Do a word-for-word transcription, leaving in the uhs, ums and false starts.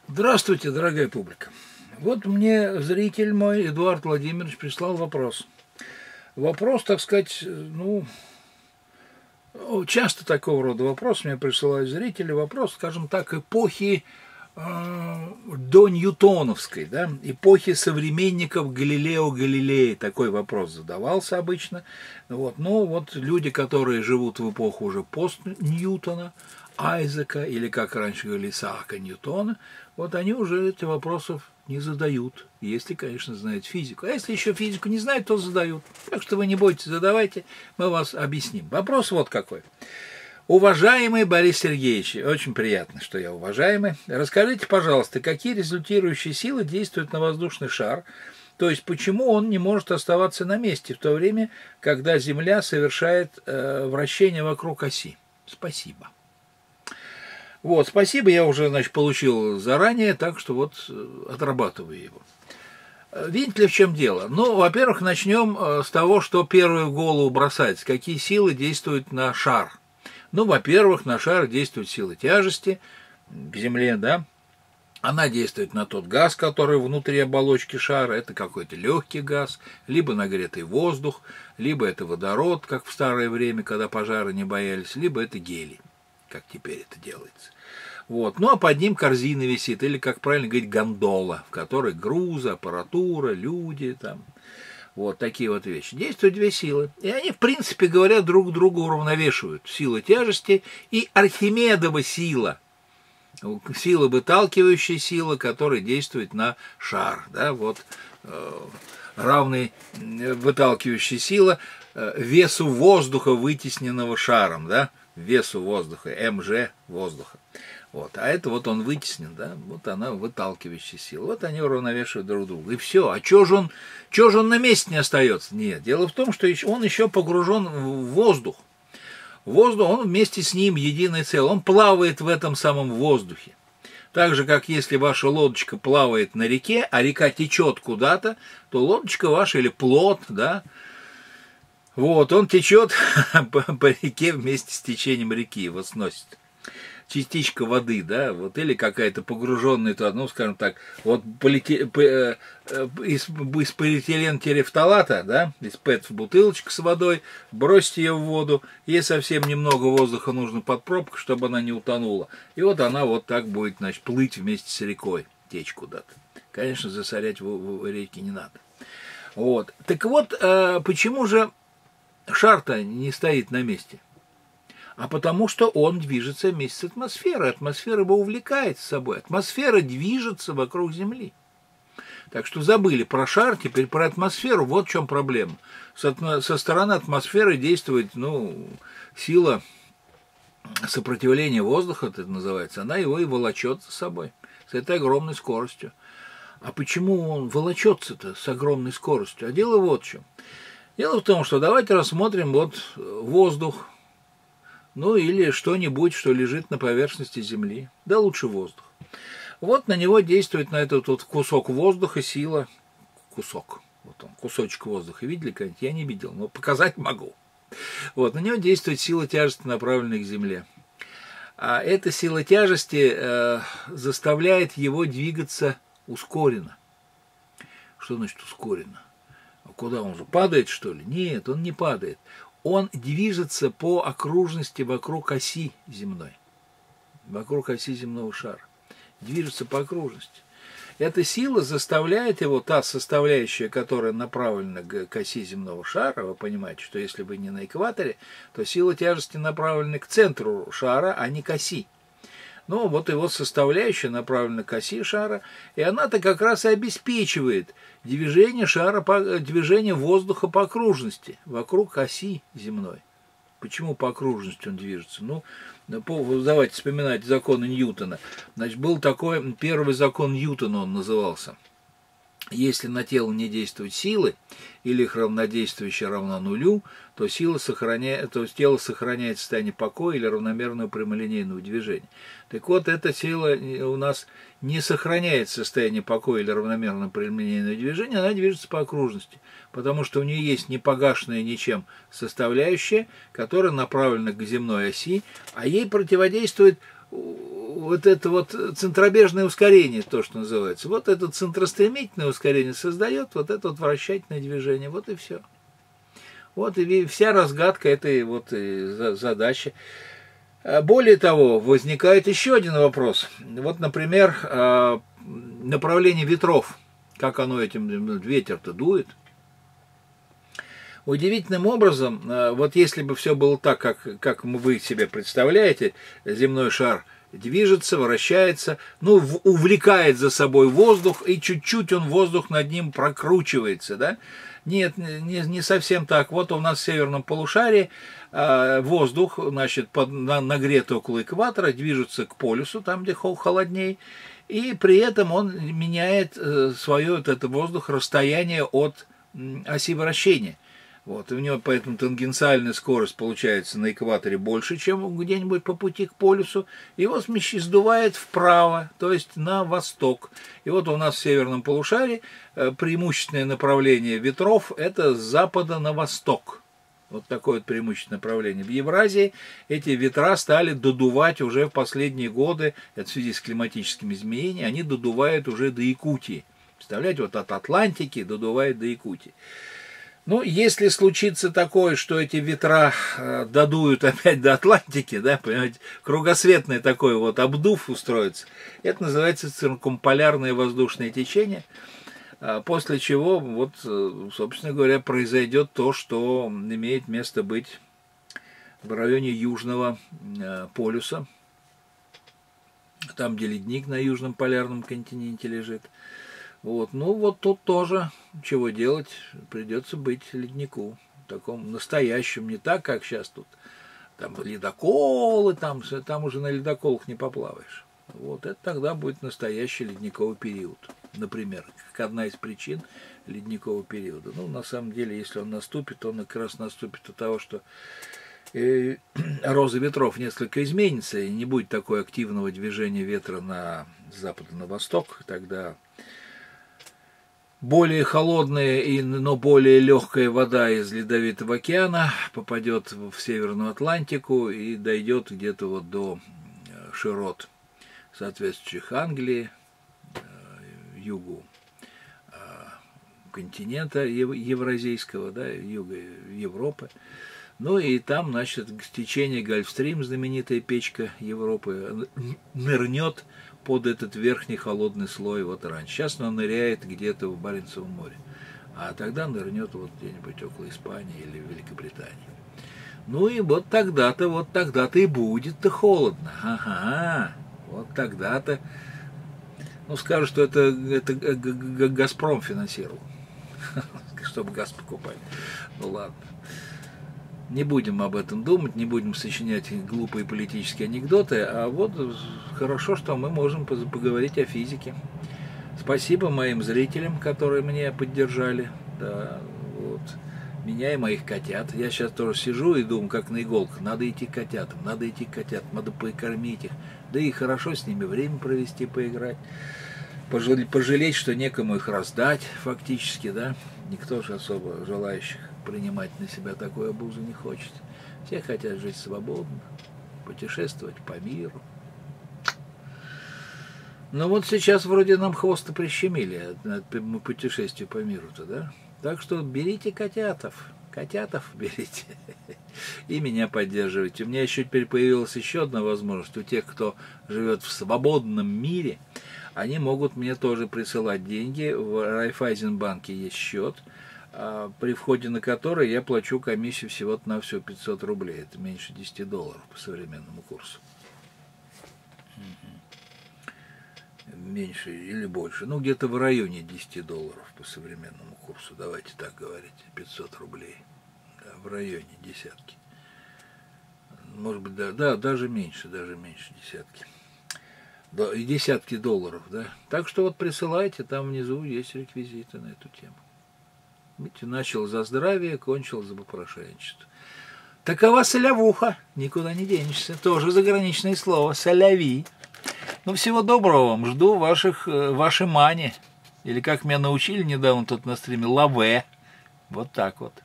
Здравствуйте, дорогая публика. Вот мне зритель мой, Эдуард Владимирович, прислал вопрос. Вопрос, так сказать, ну, часто такого рода вопрос мне присылают зрители. Вопрос, скажем так, эпохи э, до Ньютоновской, да, эпохи современников Галилео Галилея. Такой вопрос задавался обычно. Вот. Ну, вот люди, которые живут в эпоху уже пост Ньютона, Айзека, или, как раньше говорили, Исаака Ньютона, вот они уже эти вопросов не задают, если, конечно, знают физику. А если еще физику не знают, то задают. Так что вы не бойтесь, задавайте, мы вас объясним. Вопрос вот какой. Уважаемый Борис Сергеевич, очень приятно, что я уважаемый, расскажите, пожалуйста, какие результирующие силы действуют на воздушный шар, то есть почему он не может оставаться на месте в то время, когда Земля совершает э, вращение вокруг оси? Спасибо. Вот, спасибо, я уже, значит, получил заранее, так что вот отрабатываю его. Видите ли, в чем дело? Ну, во-первых, начнем с того, что первое в голову бросается. Какие силы действуют на шар? Ну, во-первых, на шар действует сила тяжести к Земле, да. Она действует на тот газ, который внутри оболочки шара. Это какой-то легкий газ, либо нагретый воздух, либо это водород, как в старое время, когда пожары не боялись, либо это гелий, как теперь это делается. Вот. Ну, а под ним корзина висит, или, как правильно говорить, гондола, в которой грузы, аппаратура, люди, там, вот такие вот вещи. Действуют две силы, и они, в принципе говоря, друг друга уравновешивают. Сила тяжести и Архимедова сила, сила выталкивающая сила, которая действует на шар, да, вот, э, равной выталкивающая сила э, весу воздуха, вытесненного шаром, да, весу воздуха, МЖ воздуха. Вот. А это вот он вытеснен, да, вот она выталкивающая сила. Вот они уравновешивают друг друга. И все. А чё же он, чё же он на месте не остается? Нет. Дело в том, что он еще погружен в воздух. Воздух, он вместе с ним единое целое. Он плавает в этом самом воздухе. Так же, как если ваша лодочка плавает на реке, а река течет куда-то, то лодочка ваша или плот, да, вот, он течет по, по реке вместе с течением реки, его сносит. Частичка воды, да, вот, или какая-то погруженная туда, ну, скажем так, вот полите, по, э, из, из полиэтилен-терефталата, да, из пэт бутылочка с водой, бросьте ее в воду, ей совсем немного воздуха нужно под пробку, чтобы она не утонула, и вот она вот так будет, значит, плыть вместе с рекой, течь куда-то. Конечно, засорять в, в реке не надо. Вот, так вот, э, почему же шар-то не стоит на месте? А потому что он движется вместе с атмосферой. Атмосфера его увлекает с собой. Атмосфера движется вокруг Земли. Так что забыли про шар, теперь про атмосферу. Вот в чем проблема. Со, со стороны атмосферы действует, ну, сила сопротивления воздуха, это называется. Она его и волочет за собой с этой огромной скоростью. А почему он волочется-то с огромной скоростью? А дело вот в чем. Дело в том, что давайте рассмотрим вот воздух. Ну, или что-нибудь, что лежит на поверхности Земли. Да лучше воздух. Вот на него действует, на этот вот кусок воздуха, сила. Кусок. Вот он, кусочек воздуха. Видели когда-нибудь? Я не видел, но показать могу. Вот, на него действует сила тяжести, направленная к Земле. А эта сила тяжести э, заставляет его двигаться ускоренно. Что значит ускоренно? А куда он же? Падает, что ли? Нет, он не падает. Он движется по окружности вокруг оси земной, вокруг оси земного шара. Движется по окружности. Эта сила заставляет его, та составляющая, которая направлена к оси земного шара, вы понимаете, что если вы не на экваторе, то сила тяжести направлена к центру шара, а не к оси. Ну, вот его составляющая направлена к оси шара, и она-то как раз и обеспечивает движение шара, движение воздуха по окружности, вокруг оси земной. Почему по окружности он движется? Ну, давайте вспоминать законы Ньютона. Значит, был такой, первый закон Ньютона он назывался. Если на тело не действуют силы, или их равнодействующее равно нулю, то, сила сохраняет, то тело сохраняет состояние покоя или равномерного прямолинейного движения. Так вот, эта сила у нас не сохраняет состояние покоя или равномерного прямолинейного движения, она движется по окружности, потому что у нее есть непогашенная ничем составляющая, которая направлена к земной оси, а ей противодействует вот это вот центробежное ускорение, то, что называется. Вот это центростремительное ускорение создает вот это вот вращательное движение. Вот и все. Вот и вся разгадка этой вот задачи. Более того, возникает еще один вопрос. Вот, например, направление ветров. Как оно этим, ветер-то дует. Удивительным образом, вот если бы все было так, как, как вы себе представляете, земной шар движется, вращается, ну, увлекает за собой воздух, и чуть-чуть он воздух над ним прокручивается, да? Нет, не, не совсем так. Вот у нас в северном полушарии э, воздух, значит, под, на, нагрет около экватора, движется к полюсу, там, где холодней, и при этом он меняет э, свое, вот это воздух, расстояние от э, оси вращения. Вот, и у него поэтому тангенциальная скорость получается на экваторе больше, чем где-нибудь по пути к полюсу. Его смещ... сдувает вправо, то есть на восток. И вот у нас в северном полушарии преимущественное направление ветров – это с запада на восток. Вот такое вот преимущественное направление. В Евразии эти ветра стали додувать уже в последние годы, это в связи с климатическими изменениями, они додувают уже до Якутии. Представляете, вот от Атлантики додувает до Якутии. Ну, если случится такое, что эти ветра э, додуют опять до Атлантики, да, понимаете, кругосветный такой вот обдув устроится, это называется циркумполярное воздушное течение, э, после чего, вот, э, собственно говоря, произойдет то, что имеет место быть в районе Южного э, полюса, там, где ледник на Южном полярном континенте лежит. Вот, ну вот тут тоже чего делать, придется быть леднику, таком настоящем, не так, как сейчас тут, там ледоколы, там, там уже на ледоколах не поплаваешь. Вот это тогда будет настоящий ледниковый период, например, как одна из причин ледникового периода. Ну, на самом деле, если он наступит, он как раз наступит от того, что э, роза ветров несколько изменится, и не будет такого активного движения ветра на запад и на восток, тогда более холодная, но более легкая вода из Ледовитого океана попадет в Северную Атлантику и дойдет где-то вот до широт соответствующих Англии, югу континента евразийского, да, юга Европы. Ну и там, значит, течение Гольфстрим, знаменитая печка Европы, нырнет под этот верхний холодный слой вот раньше. Сейчас он ныряет где-то в Баренцевом море, а тогда нырнет вот где-нибудь около Испании или Великобритании. Ну и вот тогда-то, вот тогда-то и будет-то холодно. Ага, вот тогда-то. Ну, скажут, что это, это Газпром финансировал, чтобы газ покупать. Ну ладно. Не будем об этом думать, не будем сочинять глупые политические анекдоты, а вот хорошо, что мы можем поговорить о физике. Спасибо моим зрителям, которые меня поддержали, да, вот, меня и моих котят. Я сейчас тоже сижу и думаю, как на иголках, надо идти к котятам, надо идти к котятам, надо покормить их, да и хорошо с ними время провести, поиграть, пожалеть, что некому их раздать фактически, да, никто же особо желающих принимать на себя такую обузу не хочет. Все хотят жить свободно, путешествовать по миру. Но вот сейчас вроде нам хвост прищемили от путешествия по миру-то, да? Так что берите котятов, котятов берите и меня поддерживайте. У меня еще теперь появилась еще одна возможность. У тех, кто живет в свободном мире, они могут мне тоже присылать деньги. В Райфайзенбанке есть счет, при входе на который я плачу комиссию всего-то на все пятьсот рублей. Это меньше десяти долларов по современному курсу. Меньше или больше. Ну, где-то в районе десяти долларов по современному курсу. Давайте так говорить. пятьсот рублей. Да, в районе десятки. Может быть, да, да, даже меньше, даже меньше десятки. Да, и десятки долларов, да. Так что вот присылайте, там внизу есть реквизиты на эту тему. Видите, начал за здравие, кончил за попрошайничество. Такова солявуха, никуда не денешься. Тоже заграничное слово, соляви. Ну, всего доброго вам, жду ваших, вашей мани. Или как меня научили недавно тут на стриме, лаве. Вот так вот.